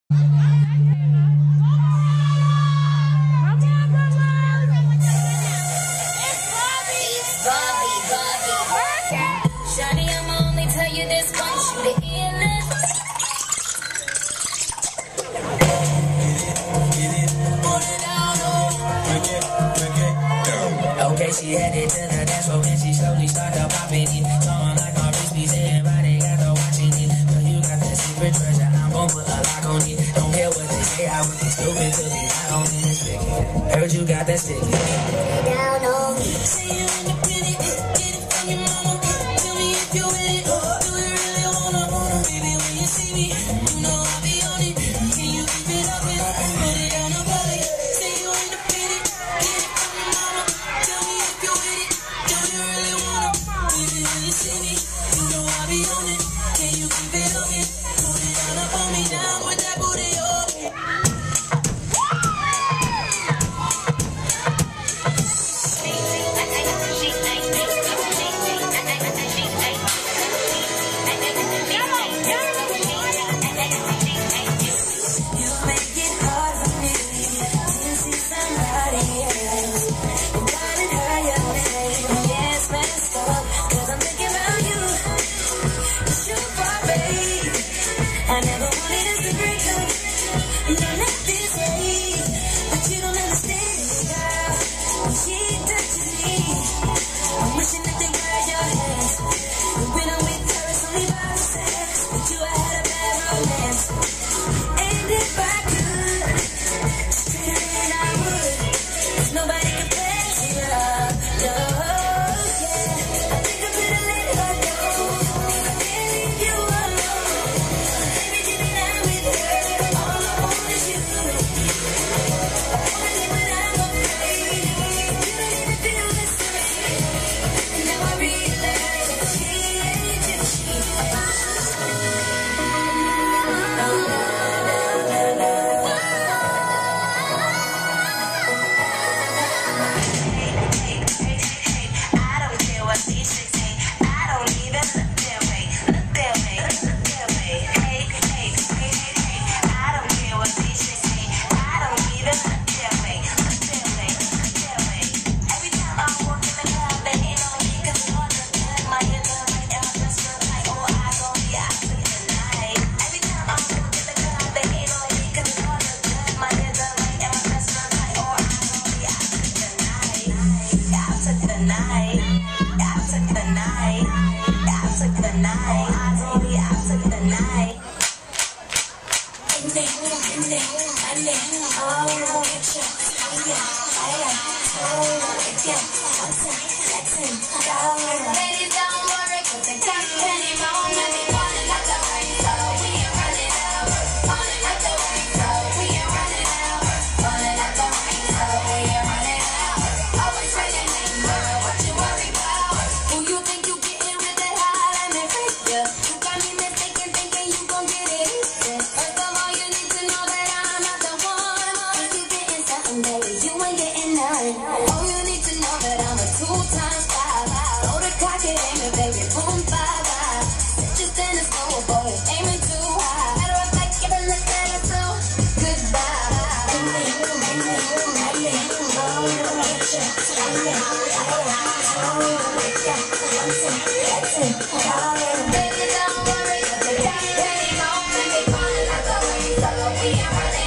Okay, she headed to the dance floor and she slowly started popping it. Song like my wrist piece, everybody got to watching it. Girl, you got that secret treasure, I'm gon' put a lock on it. Don't care what they say, I would be stupid till they hot on it. Heard you got that stick. Down on me. Say you independent, get it from your mama. Tell me if you with it, do you really wanna? Baby, when you see me, you know I'll be on it. Can you keep it up and put it on the body? Say you independent, get it from your mama. Tell me if you with it, do you really wanna? Baby, when you see me, you know I'll be on it. Can you keep it up and put it on up on me down with that booty, oh. I never wanted us to break up, no, not this way, but you don't understand, girl. When she touches me, I'm wishing that they were your hands. And when I'm with her, it's only by myself, but you had a bad romance. And if I could, then I would, 'cause nobody compares to you, no, yeah. I think I better let her go, I can't leave you alone. Ladies, don't worry, 'cause they got plenty more. Let me falling like the rain, so we ain't running out. Falling like the rain, so we ain't running out. Falling like the rain, so we ain't running out. Always say your name, girl, what you worry about? Who you think you getting with that high? Let me freak ya. You got me mistaken, thinking you gon' get it. First of all, you need to know that I'm not the one. If you getting something, baby, you ain't getting none. Oh, you need to know that I'm a 2 times 5. Load the clock and aim it, baby, boom, 5. Just in the school, boy, aiming too high. Matter of fact, give a look at it, so goodbye. Baby, don't worry, 'cause they got plenty more. Let me falling like the rain, so we ain't running.